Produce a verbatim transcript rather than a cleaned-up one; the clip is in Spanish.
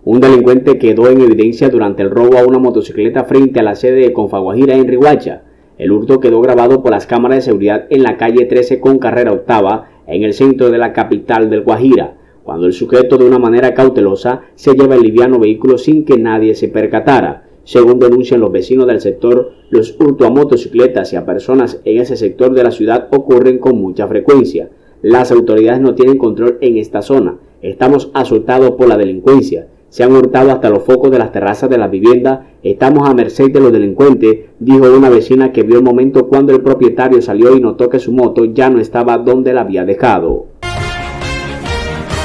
Un delincuente quedó en evidencia durante el robo a una motocicleta frente a la sede de Confaguajira en Riohacha. El hurto quedó grabado por las cámaras de seguridad en la calle trece con carrera octava, en el centro de la capital del Guajira, cuando el sujeto de una manera cautelosa se lleva el liviano vehículo sin que nadie se percatara. Según denuncian los vecinos del sector, los hurtos a motocicletas y a personas en ese sector de la ciudad ocurren con mucha frecuencia. Las autoridades no tienen control en esta zona. Estamos asustados por la delincuencia. Se han hurtado hasta los focos de las terrazas de la vivienda. Estamos a merced de los delincuentes, dijo una vecina que vio el momento cuando el propietario salió y notó que su moto ya no estaba donde la había dejado.